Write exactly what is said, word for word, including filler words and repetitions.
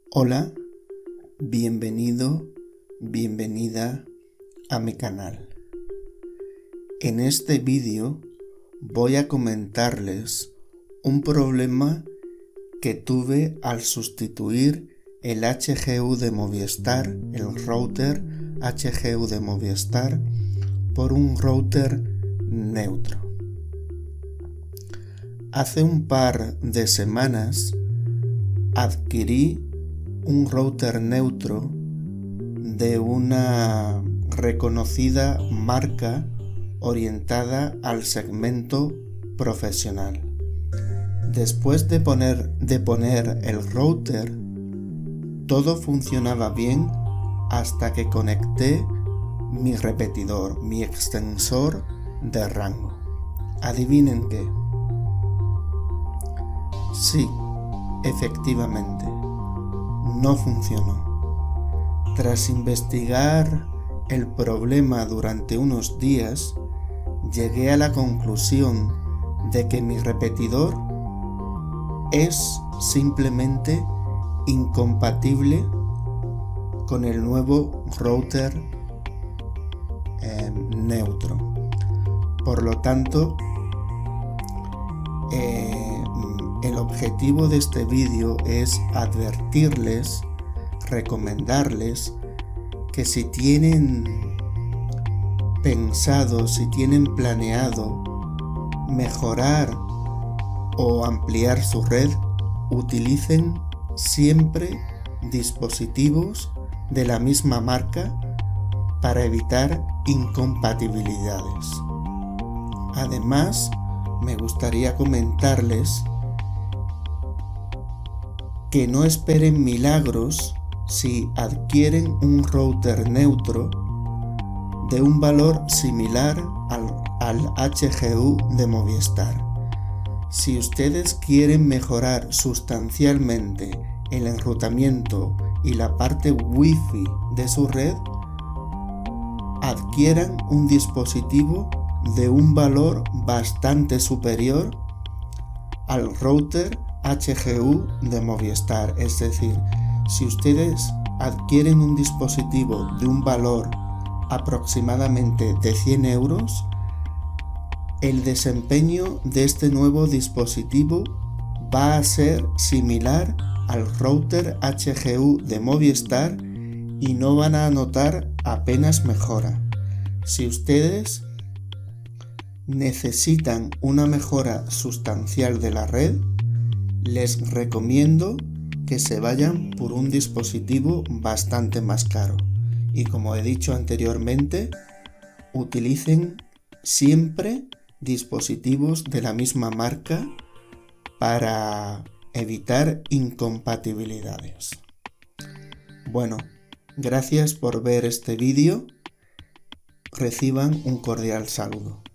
Hola, bienvenido, bienvenida a mi canal. En este vídeo voy a comentarles un problema que tuve al sustituir el H G U de Movistar, el router H G U de Movistar, por un router neutro. Hace un par de semanas adquirí un router neutro de una reconocida marca orientada al segmento profesional. Después de poner, de poner el router, todo funcionaba bien hasta que conecté mi repetidor, mi extensor de rango. ¿Adivinen qué? Sí, efectivamente, no funcionó. Tras investigar el problema durante unos días, llegué a la conclusión de que mi repetidor es simplemente incompatible con el nuevo router eh, neutro. Por lo tanto, eh, el objetivo de este vídeo es advertirles, recomendarles que si tienen pensado, si tienen planeado mejorar o ampliar su red, utilicen siempre dispositivos de la misma marca para evitar incompatibilidades. Además, me gustaría comentarles que no esperen milagros si adquieren un router neutro de un valor similar al, al H G U de Movistar. Si ustedes quieren mejorar sustancialmente el enrutamiento y la parte Wi-Fi de su red, adquieran un dispositivo de un valor bastante superior al router H G U de Movistar. Es decir, si ustedes adquieren un dispositivo de un valor aproximadamente de cien euros, el desempeño de este nuevo dispositivo va a ser similar al router H G U de Movistar y no van a notar apenas mejora. Si ustedes necesitan una mejora sustancial de la red, les recomiendo que se vayan por un dispositivo bastante más caro. Y como he dicho anteriormente, utilicen siempre dispositivos de la misma marca para evitar incompatibilidades. Bueno, gracias por ver este vídeo. Reciban un cordial saludo.